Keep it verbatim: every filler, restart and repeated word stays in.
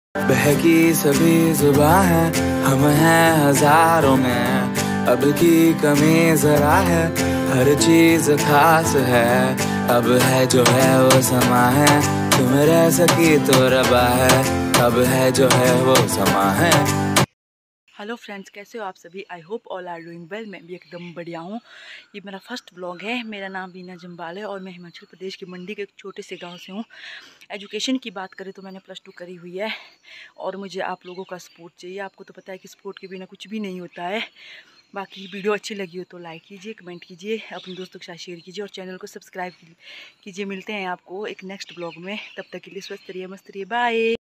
बहकी सभी जुबां है, हम हैं हजारों में, अब की कमी जरा है, हर चीज खास है, अब है जो है वो समा है, तुम रह सकी तो रबा है, अब है जो है वो समा है। हेलो फ्रेंड्स, कैसे हो आप सभी? I hope all are doing well. मैं भी एकदम बढ़िया हूँ। ये मेरा फर्स्ट व्लॉग है। मेरा नाम बीना जम्बाल है और मैं हिमाचल प्रदेश की मंडी के एक छोटे से गांव से हूँ। एजुकेशन की बात करें तो मैंने प्लस टू करी हुई है और मुझे आप लोगों का सपोर्ट चाहिए। आपको तो पता है कि सपोर्ट के बिना कुछ भी नहीं होता है। बाकी वीडियो अच्छी लगी हो तो लाइक कीजिए, कमेंट कीजिए, अपने दोस्तों के साथ शेयर कीजिए और चैनल को सब्सक्राइब कीजिए। मिलते हैं आपको एक नेक्स्ट ब्लॉग में। तब तक के लिए स्वस्थ रहिए, मस्त रहिए, बाय।